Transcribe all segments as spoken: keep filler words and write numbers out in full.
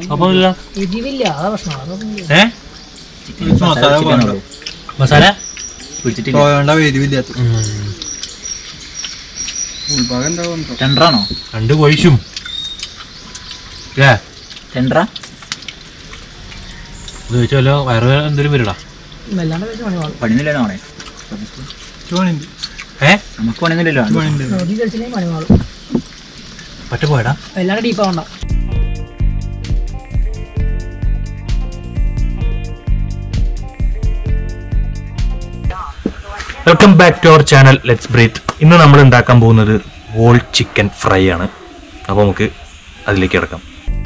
അപ്പോൾ ഇല്ല എരിവില്ല അതാ പ്രശ്നം. ഏ മസാല ടെൻഡറാണോ? രണ്ട് കൊഴിച്ചും ടെൻഡറാ ഇത് വെച്ചാലോ വയറ് എന്തെങ്കിലും വരടാ. പണിയൊന്നുമില്ലല്ലോ അവിടെ. ഏ നമുക്ക് പണിയൊന്നുമില്ലല്ലോ. പറ്റ പോയടാ എല്ലാവരും ഡീപ്പാവണ്ട. Welcome back to our channel let's breathe. ഇന്ന് നമ്മൾ ഉണ്ടാക്കാൻ പോകുന്നത് വോൾ ചിക്കൻ ഫ്രൈ ആണ്. അപ്പോൾ നമുക്ക് അതിലേക്ക് കിടക്കാം.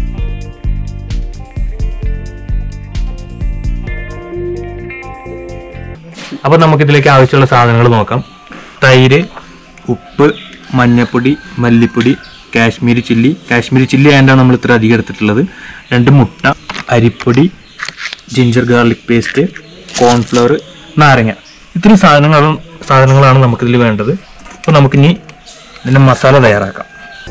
അപ്പോൾ നമുക്കിതിലേക്ക് ആവശ്യമുള്ള സാധനങ്ങൾ നോക്കാം. തൈര്, ഉപ്പ്, മഞ്ഞൾപ്പൊടി, മല്ലിപ്പൊടി, കാശ്മീരി ചില്ലി. കാശ്മീരി ചില്ലി ആയതുകൊണ്ടാണ് നമ്മൾ ഇത്ര അധികം എടുത്തിട്ടുള്ളത്. രണ്ട് മുട്ട, അരിപ്പൊടി, ജിഞ്ചർ ഗാർലിക് പേസ്റ്റ്, കോൺഫ്ലവർ, നാരങ്ങ. ഇത്രയും സാധനങ്ങളും സാധനങ്ങളാണ് നമുക്കിതിൽ വേണ്ടത്. അപ്പോൾ നമുക്കിനി ഇതിൻ്റെ മസാല തയ്യാറാക്കാം.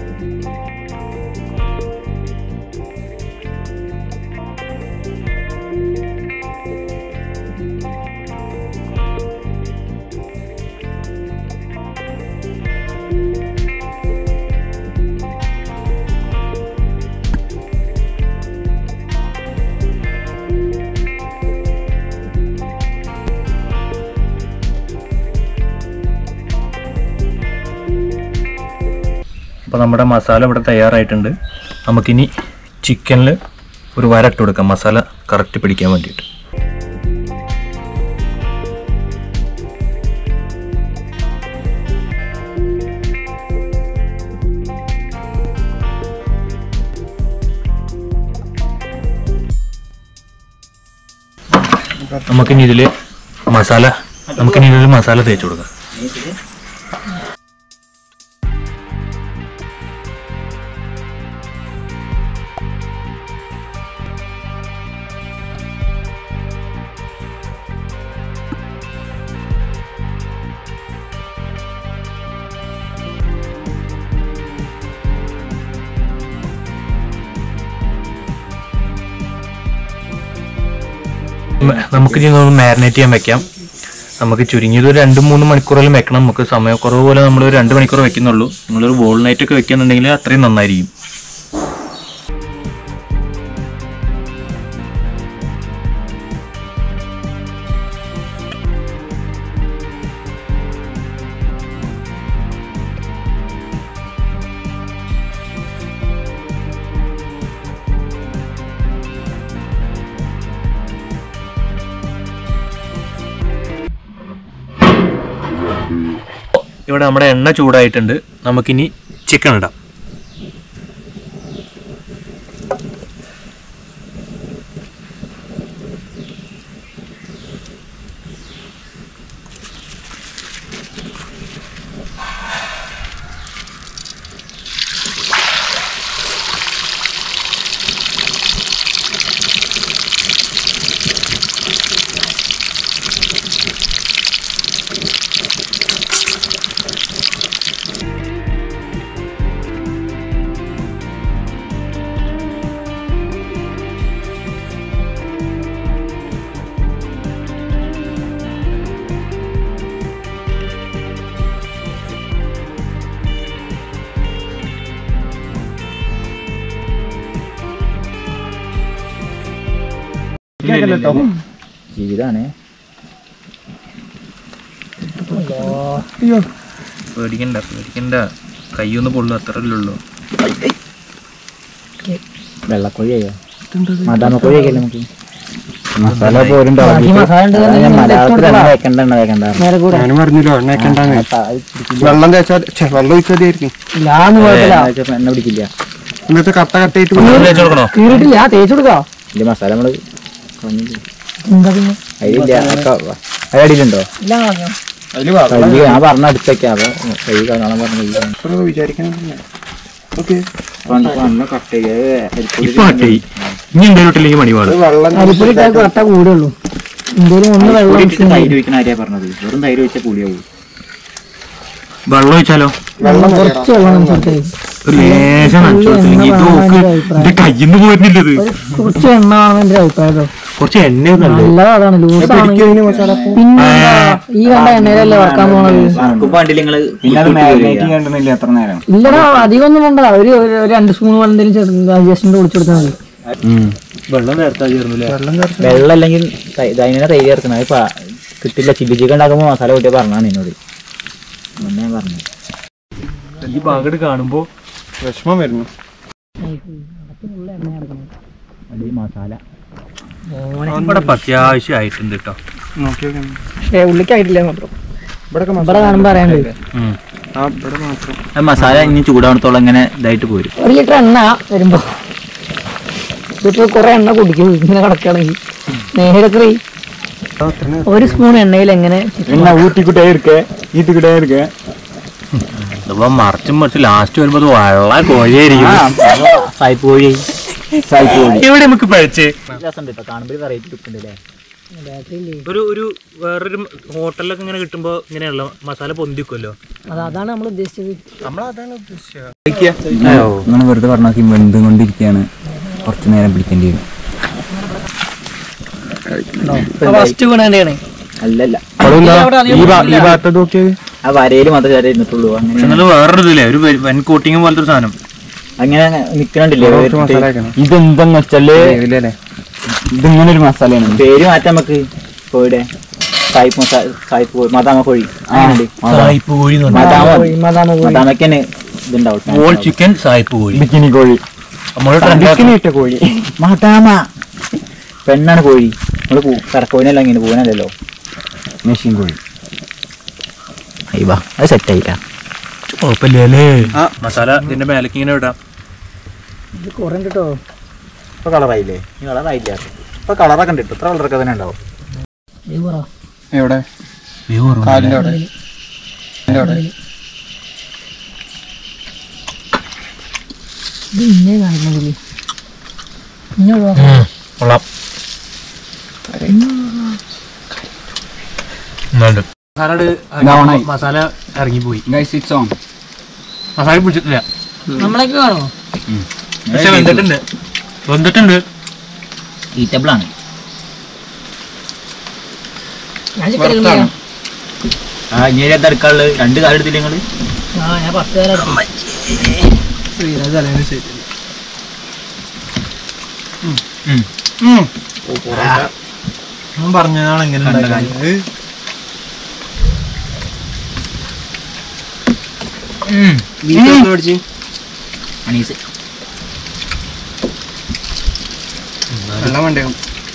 അപ്പോൾ നമ്മുടെ മസാല ഇവിടെ തയ്യാറായിട്ടുണ്ട്. നമുക്കിനി ചിക്കനിൽ ഒരു വര ഇട്ട് കൊടുക്കാം, മസാല കറക്റ്റ് പിടിക്കാൻ വേണ്ടിയിട്ട്. നമുക്കിനി ഇതിൽ മസാല നമുക്കിനി ഇതിൽ മസാല തേച്ച് കൊടുക്കാം. നമുക്ക് ഇനി മാരിനേറ്റ് ചെയ്യാൻ വെക്കാം. നമുക്ക് ചുരുങ്ങിയത് ഒരു രണ്ട് മൂന്ന് മണിക്കൂറെല്ലാം വെക്കണം. നമുക്ക് സമയക്കുറവ് പോലെ നമ്മൾ ഒരു രണ്ട് മണിക്കൂർ വെക്കുന്നുള്ളൂ. നിങ്ങളൊരു ബോൾ നൈറ്റ് ഒക്കെ വെക്കുന്നുണ്ടെങ്കിൽ അത്രയും നന്നായിരിക്കും. ഇവിടെ നമ്മുടെ എണ്ണ ചൂടായിട്ടുണ്ട്. നമുക്കിനി ചിക്കൻ ഇടാം. ജീവിതാണേ. പേടിക്കണ്ട പേടിക്കണ്ട കയ്യൊന്ന് പൊള്ളു, അത്രല്ലേ ഉള്ളൂ. വെള്ളക്കോഴിയോ മദാമക്കോഴിയൊക്കെ നമുക്ക് മസാല പോലും വെള്ളം തേച്ചാൽ വെള്ളം ഒഴിച്ചായിരിക്കും എണ്ണ പിടിക്കില്ല. എന്നിട്ട് കട്ട കട്ടയിട്ട് തേച്ചു കൊടുക്കാം. ഇല്ല മസാല നമ്മള് അടിയിലുണ്ടോ? ഞാൻ പറഞ്ഞ അടുത്തേക്കാ കൈ കാണാൻ പറഞ്ഞ വിചാരിക്കണം. കട്ട കൂടുള്ളൂ. തൈര് ഒഴിക്കണ ആരെയാ പറഞ്ഞത്? വെറും തൈര് ഒഴിച്ചാൽ കൂടിയാവും. വെള്ളം ഒഴിച്ചാലോ? വെള്ളം കുറച്ച് വെള്ളം ഒരു ലേശം നനച്ചു കൊടുത്തില്ലെങ്കിൽ ഇത് നോക്ക് എന്റെ കയ്യിൽ നിന്ന് പോരുന്നില്ലത്. ഒരു കുറച്ച് എണ്ണ ആണ് എന്റെ അഭിപ്രായം. കുറച്ച് എണ്ണയൊന്നും നല്ലതാ അതാണ് ലൂസാണ്. പിന്നെ ഈ കണ്ട എണ്ണയിലല്ലേ വറക്കാൻ പോണത്. പിന്നെ അത് മാരിനേറ്റ് ചെയ്യണ്ടെന്നില്ല എത്ര നേരം. ഇല്ലടാ അധികം ഒന്നും വേണ്ട. ഒരു ഒരു രണ്ട് സ്പൂൺ പോലെ എന്തെങ്കിലും ജസ്റ്റ് കുടിച്ചു കൊടുത്താൽ മതി. വെള്ളം നേരത്താ ചേർന്നില്ലേ? വെള്ളം അല്ലെങ്കിൽ അതിനെ തൈര് ചേർക്കുന്നത് അത് കിട്ടില്ല. ചില്ലി ചിക്കൻ ഉണ്ടാക്കുമ്പോൾ മസാല കൂട്ടിയാൽ പറഞ്ഞാണ് എന്നോട് ഞാൻ പറഞ്ഞു. ഈ ഭാഗത്ത് കാണുമ്പോ വിഷമം വരുന്നു. മസാല ഇവിടെ അത്യാവശ്യമായിട്ടുണ്ട് കേട്ടോ. പക്ഷേ ഉള്ളിക്കായിട്ടില്ല മാത്രം. ഇവിടെ കാണുമ്പോ അറിയാണ്ട് മസാല ഇനി ചൂടാവണത്തോളം ഇങ്ങനെ ഇതായിട്ട് പോരും. ഒരു ലിറ്റർ എണ്ണ വരുമ്പോ ഇതിപ്പോ കൊറേ എണ്ണ കുടിക്കും ഇങ്ങനെ കിടക്കുകയാണെങ്കിൽ. നേരക്കറി ഒരു സ്പൂൺ എണ്ണയിൽ എങ്ങനെ എണ്ണ ഊറ്റിക്കിട്ടേ ഇരിക്കേ ഈറ്റിക്കിട്ടേ ഇരിക്കേ. ഇതിപ്പോ മറിച്ചും മറിച്ച് ലാസ്റ്റ് വരുമ്പോ വെള്ള കോഴിയായിരിക്കും. സായിപ്പ് കോഴി സായിപ്പ് കോഴി ഇവിടെ നമുക്ക് പഴിച്ച് രസമുണ്ട് കേട്ടോ. കാണുമ്പോൾ വെറൈറ്റി ലുക്ക് ഉണ്ട് അല്ലേ? ഒരു ഒരു വേറൊരു ഹോട്ടലിലൊക്കെ ഇങ്ങനെ കിട്ടുമ്പോ ഇങ്ങനെയുള്ള മസാല പൊന്തിക്കുമല്ലോ. അതാണ് നമ്മൾ ഉദ്ദേശിച്ചത്. നിങ്ങൾ വെറുതെ പറഞ്ഞാൽ വെന്തും കൊണ്ടിരിക്കുകയാണ്. കുറച്ചു നേരം പിടിക്കേണ്ടി വരും. ഫസ്റ്റ് വീണേണ്ടാണ്. അല്ലല്ല ഈ ഭാഗത്ത് നോക്കിയത് ആ വരയിൽ മാത്രമേ ചേട്ടൻ ഇരുന്നിട്ടുള്ളൂ. അങ്ങനെ വേറൊരു ഇതില്ലേ ഒരു വൻ കോട്ടിങ് പോലത്തെ ഒരു സാധനം അങ്ങനെ നിക്കണില്ലേ. ഇതെന്തെന്ന് വെച്ചാല് ഇതിങ്ങനെ ഒരു മസാലയാണ്. പേര് മാറ്റാം നമുക്ക്. കോഴിയുടെ സായിപ്പ് മസാല സായിപ്പ് കോഴി മദാമ കോഴി മദാമക്കന്നെ ഇതുണ്ടാവും. ചിക്കൻ സായിപ്പ് കോഴി ബിക്കിനി കോഴി ഇട്ട കോഴി മദാമ പെണ്ണാണ് കോഴി. നമ്മള് കറക്കോഴിനല്ല ഇങ്ങനെ പോകാനല്ലോ. മെഷീൻ കോഴി അയ്യവാ അത് സെറ്റായില്ല. കുഴപ്പമില്ലേ? മസാല ഇതിന്റെ മേലേക്ക് ഇങ്ങനെ ഇടാം. ഇത് കുറേ കേട്ടോ. ഇപ്പൊ കളറായില്ലേ? ഈ കളറായില്ല. ഇപ്പൊ കളറൊക്കെ ഉണ്ട്. ഇത്ര കളറൊക്കെ തന്നെ ഉണ്ടാവും. എവിടെ കാലിന്റെ അവിടെ അവിടെ ഇത് ഇന്നേ കാണിക്കുന്നില്ലേ? കൊള്ളാം. മസാല ഇറങ്ങിപ്പോയി. മസാല പിടിച്ചിട്ടില്ല. നമ്മളൊക്കെ കാണോ? പക്ഷെ വെന്തിട്ടുണ്ട് വെന്തിട്ടുണ്ട് ഈറ്റബിൾ ആണ്. ഞാൻ ചിക്കൻ ആ ഇനി എടുക്കാനുള്ളത് രണ്ട് കാലം എടുത്തില്ല നിങ്ങള്? ആ ഞാൻ പത്ത് കാലം പറഞ്ഞതാണ് എങ്ങനെ അനീസ് വെള്ളം വേണ്ടയോ?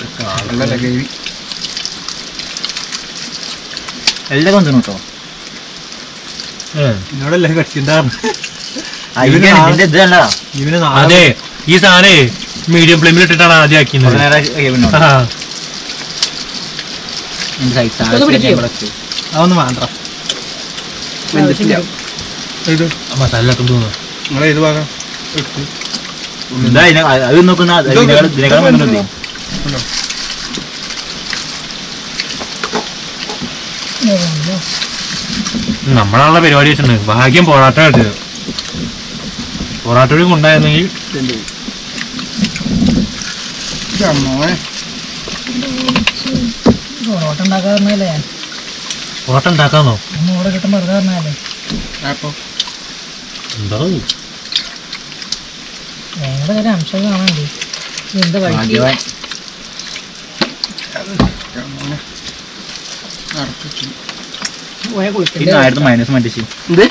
എല്ലാം കൊണ്ടുവന്നു കേട്ടോ. എന്നോടല്ലേ കടിച്ചിട്ടുണ്ടായിരുന്നു. അതെ അതെ ഈ സാധനേ മീഡിയം ഫ്ലെയിമിൽ ഇട്ടിട്ടാണ് ആദ്യം ആക്കിയത്. അതൊന്നും വേണ്ട. ഇത് മസാല തോന്നുന്നു. നിങ്ങളെ ഏത് ഭാഗം അത് നോക്കുന്ന നമ്മളാണുള്ള പരിപാടി വെച്ചിട്ടുണ്ട്. ഭാഗ്യം പൊറാട്ട കിട്ടിയത്. പൊറാട്ട കൂടി കൊണ്ടായിരുന്നെങ്കിൽ പൊറോട്ട ഉണ്ടാക്കാറുണ്ടല്ലേ? പൊറോട്ട ഉണ്ടാക്കാന്നോ? ഓടെ കിട്ടുമ്പോ വെറുതെ പറഞ്ഞല്ലേ? എന്താ ഞങ്ങളുടെ കാര്യം അംശം കാണാണ്ട് എന്താ വഴി പോയാ കുളിക്കണ്ടേ? മൈനസ് മറ്റിച്ച് ഇത്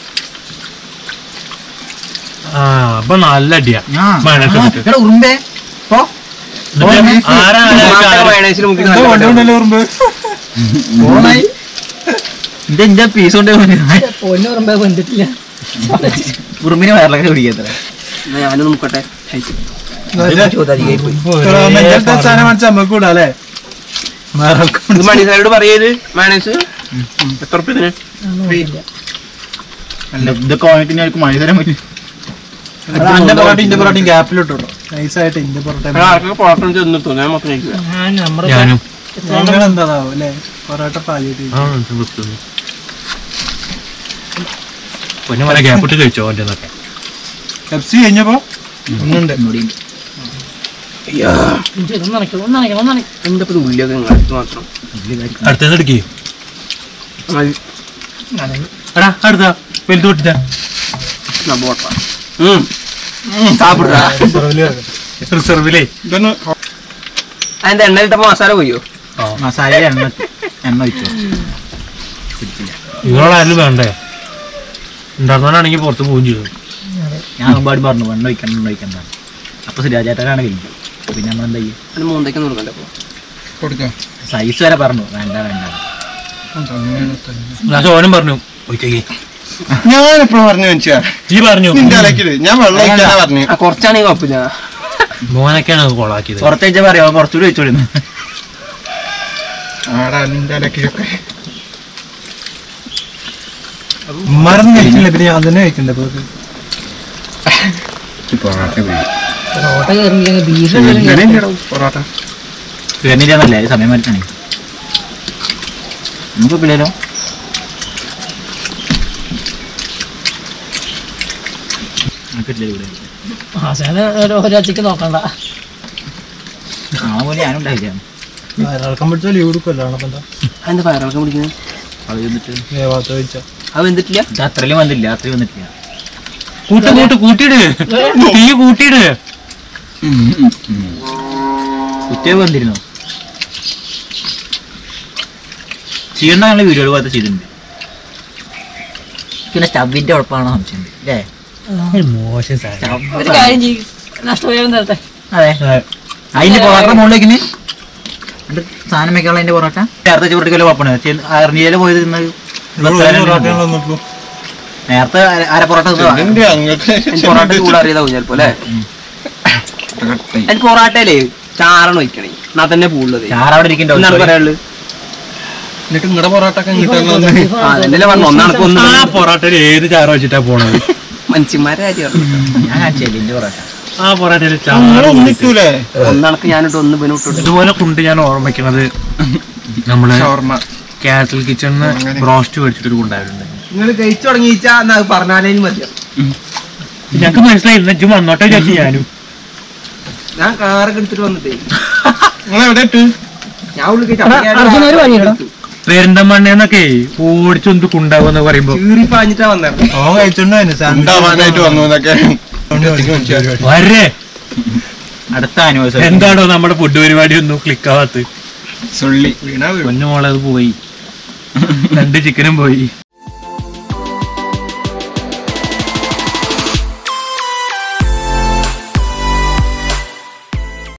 ആ അപ്പൊ നല്ല അടിയാ. ഉറുമ്പേ ഇതെന്താ പീസ് കൊണ്ട് പൊന്നു പറയുമ്പോ വന്നിട്ടില്ല. ഉറുമ്പിന് വയറിലൊക്കെ പിടിക്കാത്ര. ഞാനൊന്ന് നോക്കട്ടെ. കൂടാല്ലേ മണിസാരോട് പറയത് മാനേജ് എത്ര ഉറുപ്പിന് ഇതൊക്കെ വാങ്ങിട്ട് ഞാൻ മണിതരാൻ പറ്റും. എന്റെ പൊറോട്ട ഇന്റെ പൊറോട്ടയും ഗ്യാപ്പിലിട്ടോ നൈസായിട്ട് ഇന്റെ പൊറോട്ട പൊറോട്ട ചെന്നിട്ടു. ഞാൻ മൊത്തം കഴിക്കുക. ഞാനും എന്താണാവോ അല്ലേ പൊറോട്ട പാലിട്ട് പൊന്നു മല ഗ്യാപ്പിട്ട് കഴിച്ചോ. എൻ്റെ പെപ്സി കഴിഞ്ഞപ്പോ ഒന്നുണ്ട് എന്താ ഇപ്പൊ ഉള്ളിയൊക്കെ അടുത്ത് മാത്രം അടുത്തത് എടുക്കേ എടാ അടുത്ത വലുത് പൊട്ടിച്ചാ റിസർവിലേ അതിന്റെ എണ്ണ ഇട്ടപ്പോ മസാല പോയോ മസാല എണ്ണ എണ്ണ ഒഴിച്ചോ ഇവരോടാരും വേണ്ടേ ഉണ്ടാക്കുന്നവനാണെങ്കിൽ പുറത്ത് പോവുകയും ചെയ്തു. ഞാൻ ഒരുപാട് പറഞ്ഞു എണ്ണ ഒഴിക്കണം എണ്ണ ഒഴിക്കണ്ട അപ്പൊ സുരാജേട്ടനാണ് കഴിഞ്ഞു പിന്നെ നമ്മൾ എന്താ ചെയ്യും അതിന് മൂന്നേക്ക് നോക്കണ്ടേ അപ്പൊ കൊടുക്കാം. സൈസ് വരെ പറഞ്ഞു വേണ്ട വേണ്ട ഞാൻ ചോനും പറഞ്ഞു ഒഴിക്കേ ഞാൻ എപ്പോഴും പറഞ്ഞു വെച്ചാ ഈ പറഞ്ഞു നിന്റെ അലക്കില് ഞാൻ വെള്ളം ഒഴിക്കാനാ പറഞ്ഞു. ആ കുറച്ചാണെങ്കിൽ കുഴപ്പമില്ല മോനൊക്കെയാണ് കൊളാക്കിയത്. പുറത്തേച്ച പറയാ കുറച്ചുകൂടി വെച്ചോളിന്ന് ആടാ നിന്റെ അലക്കിലൊക്കെ മറന്നു കഴിച്ചില്ല പിന്നെ ഞാൻ തന്നെ കഴിക്കണ്ടേ പൊറോട്ട കയറിയില്ലെങ്കിൽ ബീഫ് പൊറോട്ട വരുന്നില്ലെന്നല്ലേ സമയം മാറ്റാണേ നമുക്ക് പിള്ളേരോ ഒരാഴ്ചക്ക് നോക്കണ്ട നാളെ പോലെ ഞാനും ഉണ്ടായില്ല വയറിളക്കം പിടിച്ചാൽ ലീവ് എടുക്കുമല്ലോ. എന്താ അതിന്റെ പയറിളക്കം പിടിക്കുന്നത് അത് വന്നിട്ട് വേവാത്ത കഴിച്ച അത് വെന്തിട്ടില്ല ഇത് അത്രയും വന്നില്ല അത്രയും വന്നിട്ടില്ല കൂട്ട് കൂട്ട് കൂട്ടിയിട് തീ കൂട്ടിയിട്. കുത്തിയ വന്നിരുന്നു ചെയ്യണ്ട ഞങ്ങൾ വീഡിയോ പോലത്തെ ചെയ്തിട്ടുണ്ട് പിന്നെ സ്റ്റവിന്റെ ഉറപ്പാണോ സംശയം അല്ലേ മോശം സാധനം. ഒരു കാര്യം ചെയ്യും നഷ്ടപരിഹാരം തരട്ടെ. അതെ അതിന്റെ പൊറോട്ട മുകളിലേക്ക് സാധനം വെക്കാനുള്ള അതിന്റെ പൊറോട്ട നേരത്തെ ചൂട്ടിക്കല്ലോ കുഴപ്പമാണ് അറിഞ്ഞില്ല പോയത് ഇന്ന് നേരത്തെ അര പൊറോട്ട എന്റെ അങ്ങോട്ട് പൊറോട്ട ചൂടാറിയതാവും ചിലപ്പോ അല്ലേ അതിന് പൊറോട്ടയിലേ ചാറണം വയ്ക്കണേ എന്നാ തന്നെ പൂള്ളത് ചാറവിടെ ഇരിക്കണ്ടോ എന്താണ് പറയാനുള്ളത് എന്നിട്ട് നിങ്ങളുടെ പൊറോട്ട ഒക്കെ കിട്ടാൻ ആ അതല്ലേ പറഞ്ഞു ഒന്നാണക്ക് ഒന്ന് ആ പൊറോട്ടയിൽ ഏത് ചാറ് വെച്ചിട്ടാ പോണത്? മനുഷ്യന്മാരെ കാര്യം ഞാൻ കാണിച്ചില്ല എന്റെ പൊറോട്ട ആ പൊറോട്ടയിൽ ചാറ് ഒന്നിട്ടൂലേ ഒന്നാണക്ക് ഞാനിട്ട് ഒന്ന് പിന്നെ വിട്ടു ഇതുപോലെ കൊണ്ട് ഞാൻ ഓർമ്മിക്കണത് നമ്മള് ഷവർമ്മ കാറ്റൽ കിച്ചണിന്ന് ബ്രോസ്റ്റ് മേടിച്ചിട്ടൊരു കൊണ്ടായിട്ടുണ്ട്. നിങ്ങൾ കഴിച്ചു തുടങ്ങിച്ചാ പറഞ്ഞാലേ മതിയോ ഞങ്ങക്ക് മനസ്സിലായി ഇജ്ജും വന്നോട്ടെ ചോദിച്ചു ഞാനും. ഞാൻ കാറൊക്കെ എടുത്തിട്ട് വന്നിട്ടേ നിങ്ങൾ എവിടെ ഇട്ട് ഞാൻ ഉള്ളിൽ അർജുന ഒരു പണിയിടണം. പെരിന്തമണ്ണേന്നൊക്കെ ഓടിച്ചൊന്ന് കുണ്ടാവെന്ന് പറയുമ്പോ കീറി പാഞ്ഞിട്ടാ വന്നത് ഉണ്ടാവാനായിട്ട് വന്നു എന്നൊക്കെ വരെ അടുത്ത ആനിവേഴ്സറി എന്താണോ നമ്മുടെ ഫുഡ് പരിപാടി ഒന്നും ക്ലിക്ക് ആവാത്ത സുള്ളി പൊന്നു മോളെ അത് പോയി രണ്ട് ചിക്കനും പോയി.